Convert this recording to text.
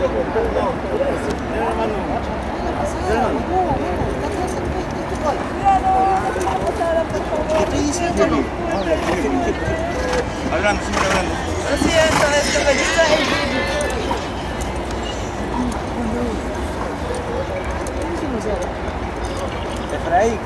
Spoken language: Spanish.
Estoy diciendo no. Hablando, siempre hablando. Lo siento, esto me distrae el vídeo. Efraín.